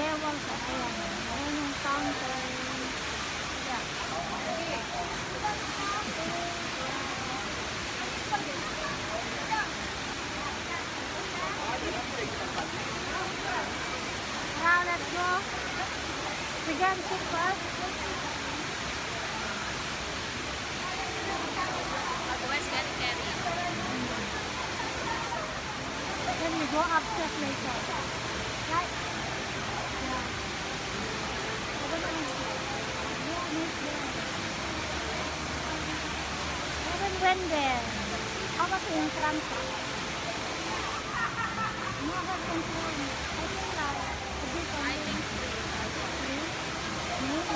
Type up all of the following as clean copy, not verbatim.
them also. Ayan. Ayan yung counter. Now let's go. We can sit first. Otherwise, get carry. Then we go upstairs later. Right? Yeah. I don't know. I haven't went there. How about the entrance? No, I haven't went. I think a bit on I think free. no.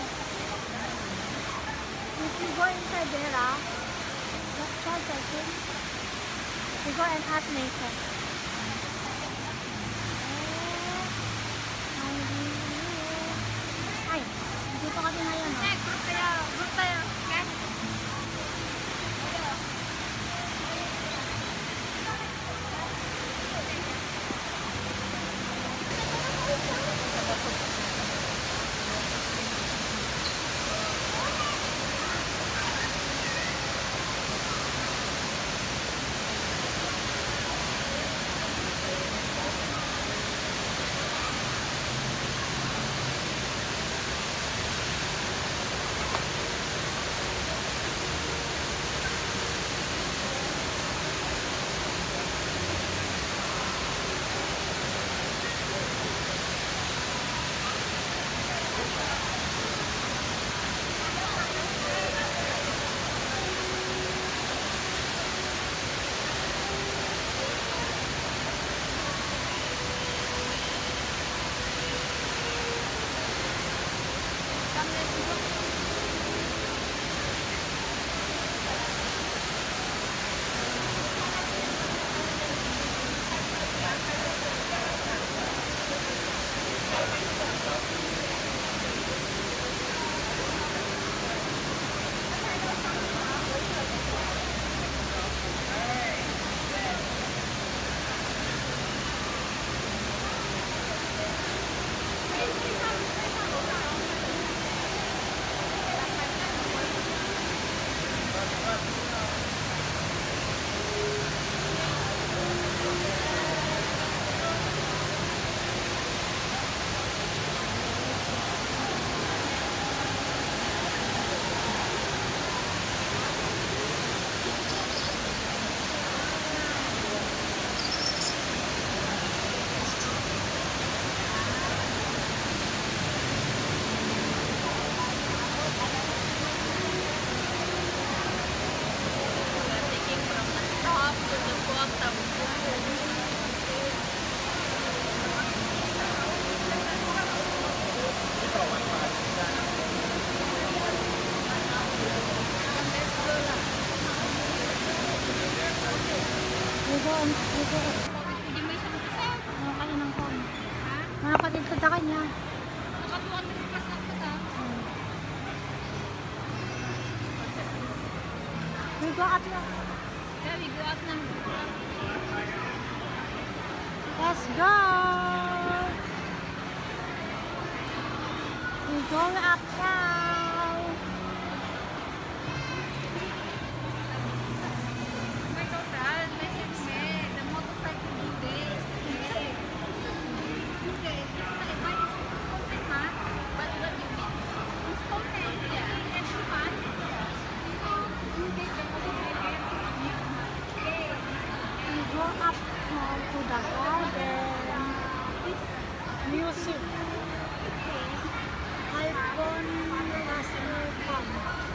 If you go inside there, that's first I think. We go and ask later. Ay, dito kami ngayon. Group tayo. Group tayo. Okay? Hindi mo isang kasi. Ano kayo ng phone? Ha? Mga kapatid sa kanya. Nakatuwan mo pa sa kita. We go up na. Yeah, we go out ng Let's go! We go up now. may total, may sipse. The motorcycle do this. Okay. Sa iba is installment ha? But what you mean? Installment, yeah. Every month. So, you get the motorcycle. Okay. We go up now to the garden. Music. iPhone was welcome.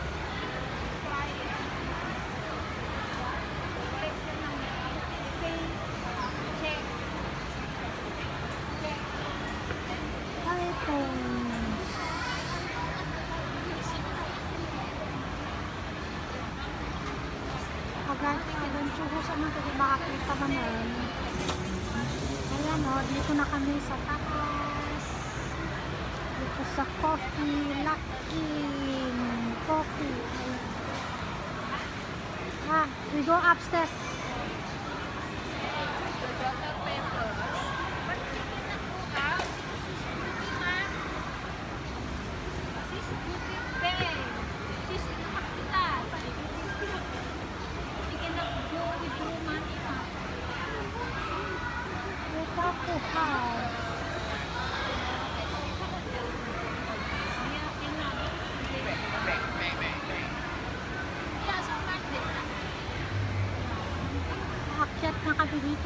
iPhones. Agad sugo sa mga kasi makakita naman. Ayan o, dito na kami sa taas. Dito sa Coffee Lucky Coffee. Ayan. We go upstairs.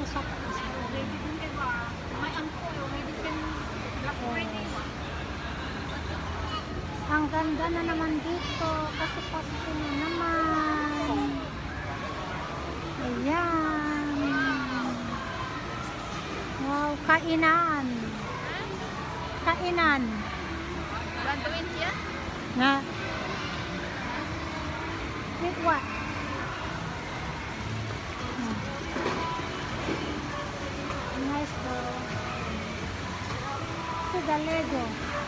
dito sa taas. Ready din kayo ba? May angko. Ready din. Black Friday ba? Ang ganda na naman dito kasi Pasko na naman. Ayan. Wow, kainan. Kainan. Gagawin siya? Na. With what? Nice though. See the Lego.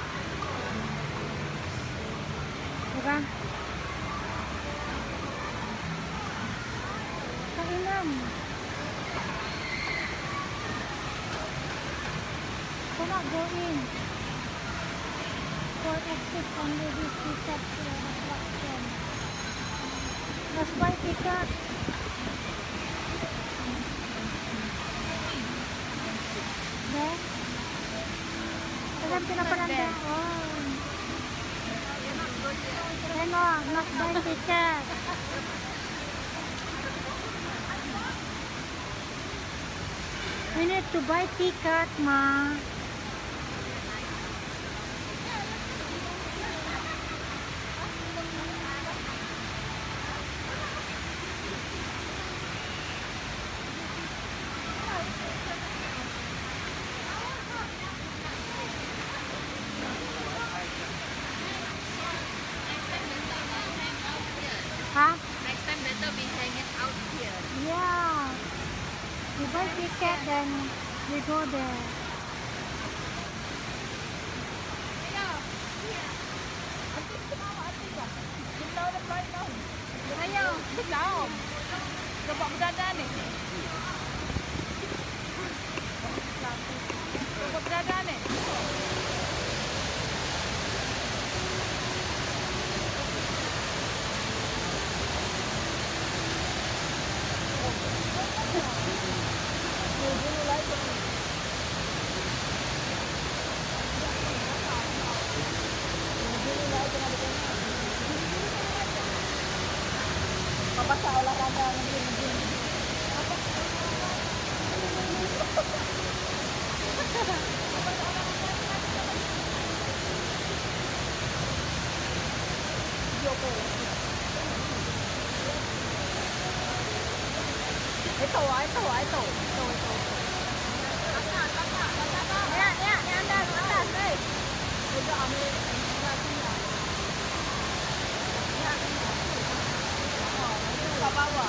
Diba? Kainan. Cannot go in. For exit only this ticket to the attraction. Let's buy ticket. There. Alam pinapalanda. Oh. Ano, must buy ticket. We need to buy ticket, ma. Huh? Next time better be hanging out here. Yeah. We buy ticket, then we go there. Ayaw. Daom. Dapat berdadan ni. Dapat berdadan ni. Mabasa olahraga lagi. Ito. Ya, atas, eh. Udah ambil ke bawah.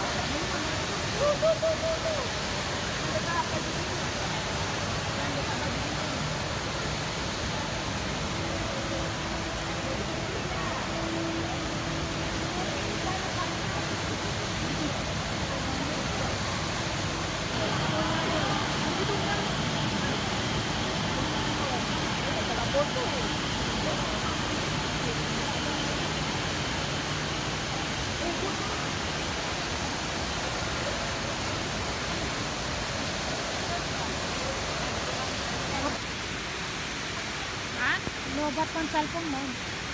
Lobat pang cellphone mo.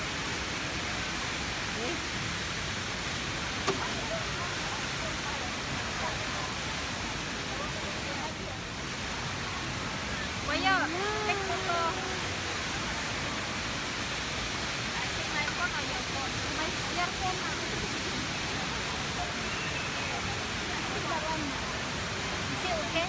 Kuya, take photo. My phone or your phone? My earphone. Is it okay?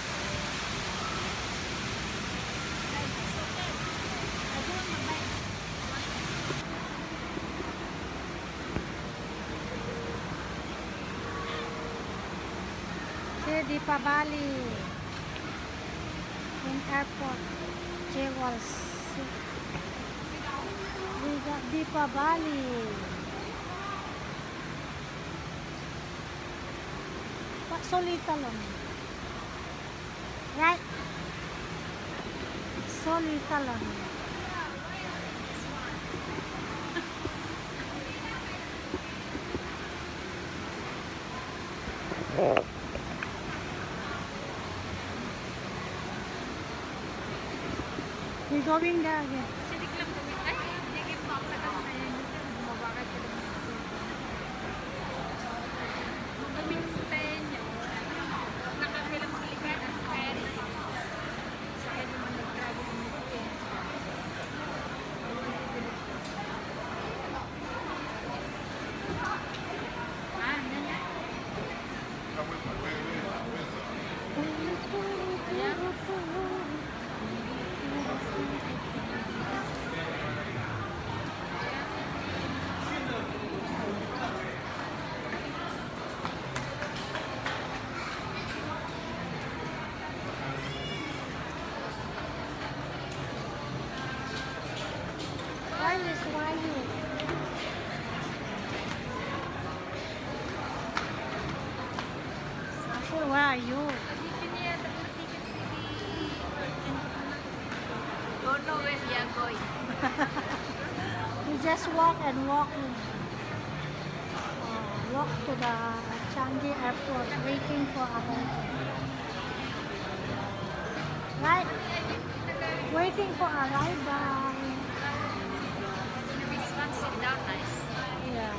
Deepavali in airport. Jewels. We got Deepavali. Solita lang. Right? Solita lang. We're going there again. Sidik lang gawin. Ay, hindi kayo makakagal na yan. Mabakit ko lang. Magamit yung tayo nyo. Nakakailang makalikan. layo. Don't know where we are going. We just walk and walk. Walk to the Changi Airport, waiting for our right. Waiting for arrival. This one sit down nice. Yeah.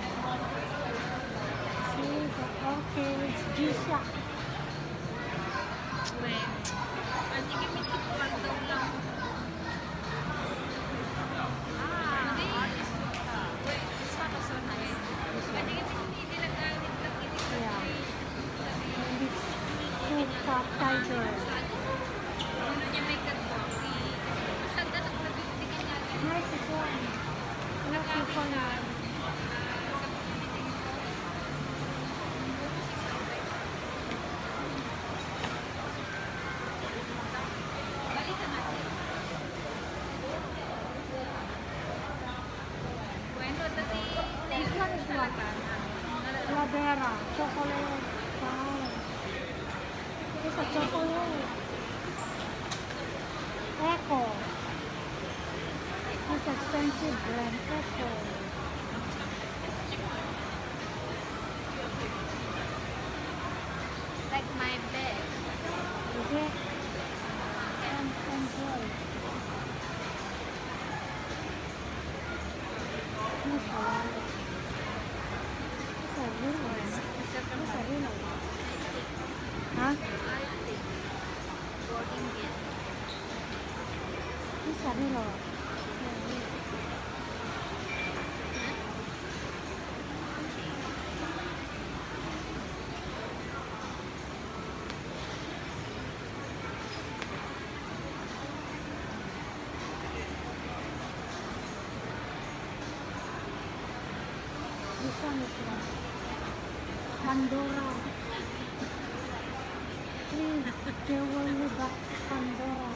See the orchids, G-Shock. Wait. I think you need to put daw lang. Wait, this one also nice. I think it's hindi lang galit lang Yeah. And it's super tiger. ano niya may coffee. Saan ka nagpapitikin niya? Nice this one. Look, this one. Balikan natin. Bueno, dati This one is what? Ladera, chocolate. Wow. It's a chocolate. Echo. It's expensive brand. Echo. like my bed. Is it? And gold. Nice one. It's a real one. It's a real one. Huh? Boarding gate. It's a real one. This one is Pandora. Please, jewelry box Pandora.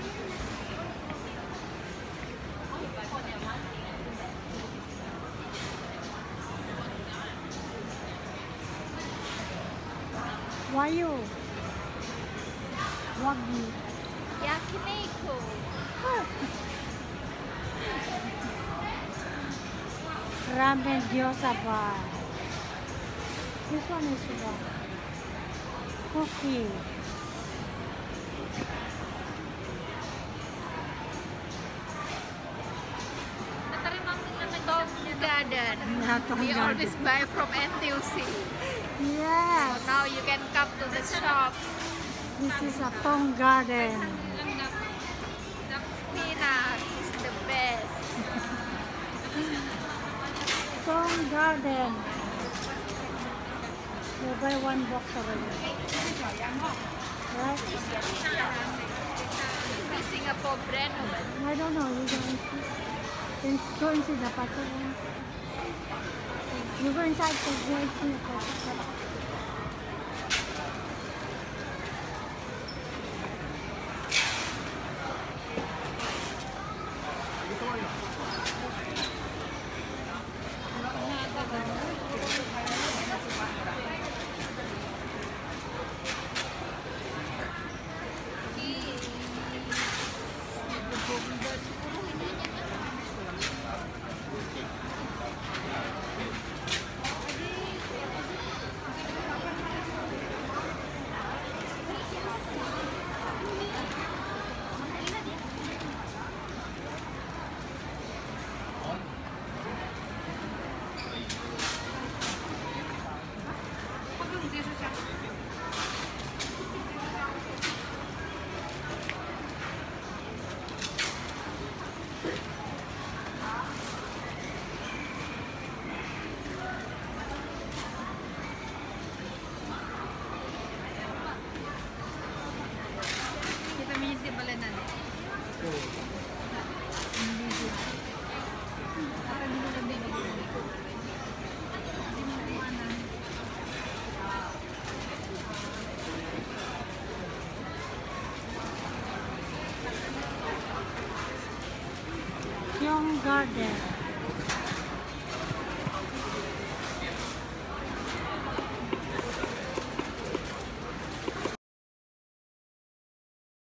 Wagyu. Wagyu. Yakiniku. Ramen gyoza bar. This one is what? Cookie. Tom Garden. Tom We Garden. always buy from NTUC. Yes. Now you can come to the shop. This is a Tom Garden. Peanut is the best. Tom Garden. You buy one box already. Right? Singapore brand. I don't know. You go and see the pattern. You go inside to go and see the pattern. Garden.